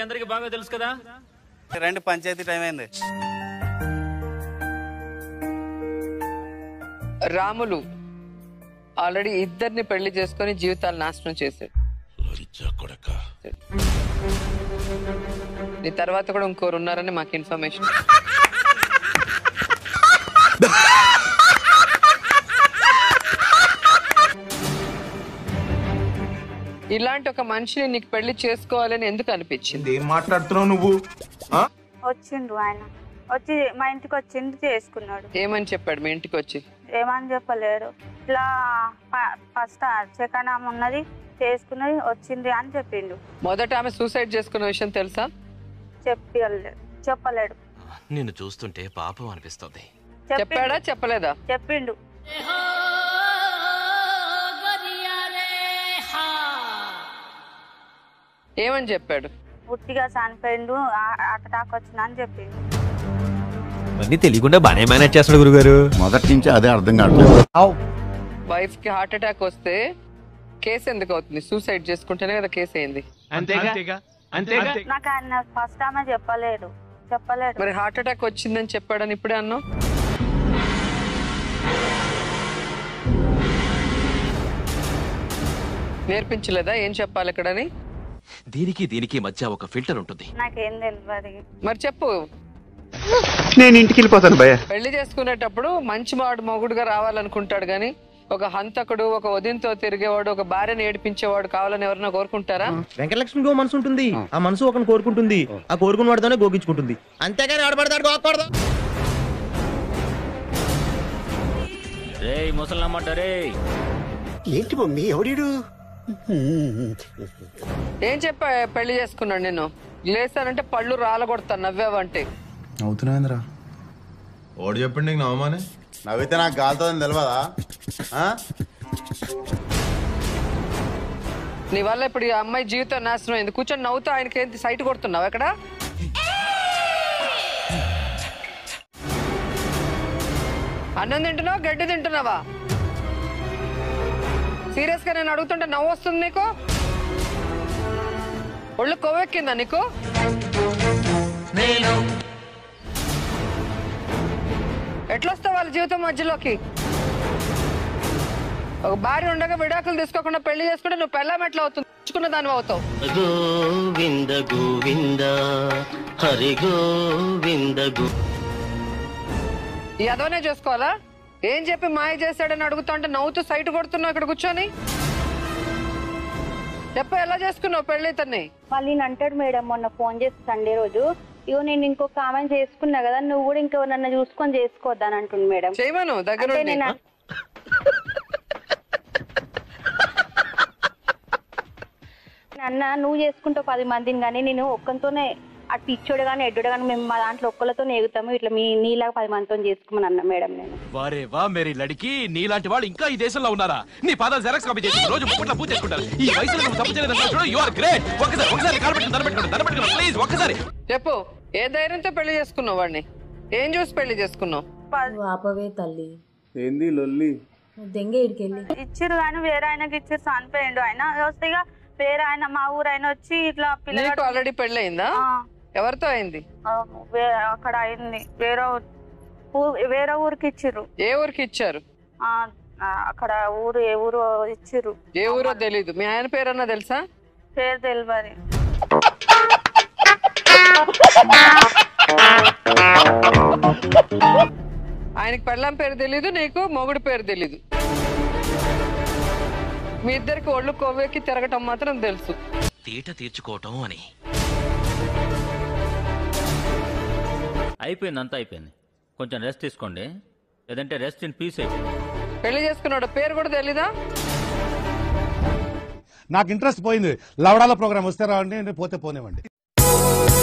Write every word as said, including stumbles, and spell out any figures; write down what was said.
అందరికి బాగా తెలుసు కదా. రెండు పంచాయతీ టైం అయింది. రాములు ఆల్రెడీ ఇద్దరిని పెళ్లి చేసుకుని జీవితాలు నాశనం చేశాడు. నీ తర్వాత కూడా ఇంకోరు ఉన్నారని మాకు ఇన్ఫర్మేషన్. ఇలాంటి ఒక మనిషిని నీకు పెళ్లి చేసుకోవాలని ఎందుకు అనిపించింది? ఏం మాట్లాడుతున్నావు నువ్వు? వచ్చిండు ఆయన, వచ్చి మా ఇంటికి వచ్చిండు, చేసుకున్నాడు. ఏమని చెప్పాడు మీ ఇంటికి వచ్చి? ఏమని చెప్పలేరు, ఇట్లా ఫస్ట్ సెకండ్ ఆమె ఉన్నది చేసుకున్నది వచ్చింది అని చెప్పిండు. మొదట ఆమె సూసైడ్ చేసుకున్న విషయం తెలుసా? చెప్పలేడు చెప్పలేడు నిన్ను చూస్తుంటే పాపం అనిపిస్తుంది. చెప్పాడా చెప్పలేదా? చెప్పిండు. ఏమని చెప్పాడు? పుట్టిగా చనిపోయిండు, అటాక్ వచ్చింది అని చెప్పిండు. అన్ని తెలియకుండా బానే మేనేజ్ చేస్తాడు గురుగారు. మొదటి నుంచి అదే అర్థం కావట్లేదు. వైఫ్ కి హార్ట్ అటాక్ వస్తే కేసు ఎందుకు అవుతుంది? సూసైడ్ చేసుకుంటేనే కదా కేసు అయింది. నాకు ఆయన ఫస్ట్ ఆమె చెప్పలేడు చెప్పలేడు మరి హార్ట్ అటాక్ వచ్చిందని చెప్పాడని ఇప్పుడే అన్నావు. నేర్పించలేదా ఏం చెప్పాలి ఇక్కడని? దీనికి దీనికి మధ్య ఒక ఫిల్టర్ ఉంటుంది. నాకేం తెలియదు. మరి చెప్పు. నేను ఇంటికి వెళ్ళిపోతాను భయ్యా. పెళ్లి చేసుకునేటప్పుడు మంచి వాడు మొగుడుగా రావాలనుకుంటాడు గాని ఒక హంతకుడు, ఒక వదినతో తిరిగేవాడు, ఒక భార్యను ఏడిపించేవాడు కావాలని ఎవరైనా కోరుకుంటారా? వెంకటలక్ష్మికి ఓ మనసు ఉంటుంది, ఆ మనసు ఒకరిని కోరుకుంటుంది, ఆ కోరుకున్న వాడితోనే గోగించుకుంటుంది. అంతేగాని ఆడబడతాడు గోకూడదు. రేయ్ ముసలమ్మంట రే. ఏంటి మమ్మీ ఎవడీడు? ఏం చెప్పా పెళ్లి చేసుకున్నాడు నేను లేసానంటే పళ్ళు రాలగొడతాను నవ్వావంటే. అవుతున్నాయిందిరా. ఓడి చెప్పండి నీకు నవ్వమానే. నవ్వితే నాకు గాలుతుందని తెలియదా? నీ వల్ల ఇప్పుడు ఈ అమ్మాయి జీవితం నాశనం అయింది. కూర్చొని నవ్వుతూ ఆయనకి ఏంటి సైట్ కొడుతున్నావు ఎక్కడ? అన్నం తింటున్నావా గడ్డి తింటున్నావా? సీరియస్ గా నేను అడుగుతుంటే నవ్వు వస్తుంది నీకు? ఒళ్ళు కొవ్వెక్కిందా నీకు? ఎట్లొస్తావు వాళ్ళ జీవితం మధ్యలోకి? ఒక భార్య ఉండగా విడాకులు తీసుకోకుండా పెళ్లి చేసుకుంటే నువ్వు పెళ్ళాం ఎట్లా అవుతుంది? తెచ్చుకున్న దాని అవుతావు. గోవింద గోవింద హరి గోవింద గో. ఈ అదోనే చేసుకోవాలా? ఏం చెప్పి మాయ చేశాడని అడుగుతా అంటే నవ్వుతూ సైట్ కొడుతున్నావు ఇక్కడ కూర్చొని. చెప్ప ఎలా చేసుకున్నావు పెళ్లి ఇతన్ని? మళ్ళీ అంటాడు మేడం మొన్న ఫోన్ చేసి సండే రోజు, ఇగో నేను ఇంకొక ఆమె చేసుకున్నా కదా, నువ్వు కూడా ఇంకో నన్ను చూసుకొని చేసుకోవద్దని అంటుంది మేడం. చేయమను దగ్గర అన్న నువ్వు చేసుకుంటావు పది మందిని కానీ నేను ఒక్కరితోనే అటు ఇచ్చోడు కానీ ఎడ్డు కానీ మేము మా దాంట్లో ఒక్కరితో ఎగుతాము, ఇట్లా మీ నీలాగా పది మందితో చేసుకోమని అన్నా మేడం నేను. వారే వా మేరీ లడికి, నీలాంటి వాళ్ళు ఇంకా ఈ దేశంలో ఉన్నారా? నీ పాదాలు జెరాక్స్ కాపీ చేసి రోజు ముప్పట్ల పూజ చేసుకుంటారు. ఈ వయసులో నువ్వు తప్పు చేయలేదని చూడు. You are great. ఒకసారి ఒకసారి కాల్పెట్టుకుని దండపెట్టుకోండి దండపెట్టుకోండి ప్లీజ్ ఒక్కసారి చెప్పు. ఏ ధైర్యంతో పెళ్లి చేసుకున్నావు వాడిని? ఏం చూసి పెళ్లి చేసుకున్నావు? ఆపవే తల్లి. ఏంది లొల్లి? దెంగ ఇడికెళ్ళి ఇచ్చిరు కానీ వేరే ఆయనకి ఇచ్చిరు, చనిపోయిండు ఆయన. వస్తే వేరే ఆయన మా ఊరు ఆయన వచ్చి ఇట్లా పిల్లలు. ఆల్రెడీ పెళ్లి అయిందా? ఎవరితో అయింది? అక్కడ అయింది, వేరే వేరే ఊరికి ఇచ్చిర్రు. ఏ ఊరికి ఇచ్చారు? అక్కడ ఊరు ఏ ఊరు ఇచ్చిర్రు. ఏ ఊరో తెలీదు. మీ ఆయన పేరన్నా తెలుసా? పేరు తెలియదు. ఆయనకి పెళ్ళాం పేరు తెలీదు, నీకు మొగుడు పేరు తెలీదు. మీ ఇద్దరికి ఒళ్ళు కొవ్వెక్కి తిరగటం మాత్రం తెలుసు. తీట తీర్చుకోవటం అని. అయిపోయింది, అంతా అయిపోయింది. కొంచెం రెస్ట్ తీసుకోండి, లేదంటే రెస్ట్ ఇన్ పీస్ అయిపోయింది. పెళ్లి చేసుకున్నాడు పేరు కూడా తెలీదా? నాకు ఇంట్రెస్ట్ పోయింది. లవడాల ప్రోగ్రామ్ వస్తే రావండి, పోతే పోనివ్వండి.